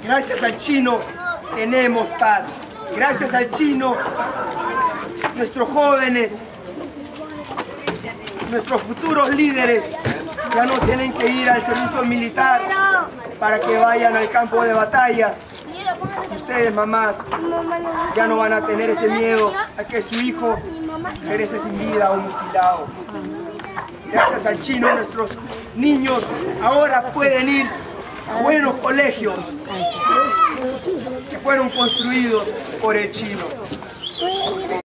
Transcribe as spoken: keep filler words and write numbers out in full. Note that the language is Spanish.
Gracias al chino tenemos paz. Gracias al chino, nuestros jóvenes, nuestros futuros líderes ya no tienen que ir al servicio militar para que vayan al campo de batalla. Ustedes, mamás, ya no van a tener ese miedo a que su hijo perece sin vida o mutilado. Gracias al chino, nuestros niños ahora pueden ir a buenos colegios que fueron construidos por el chino.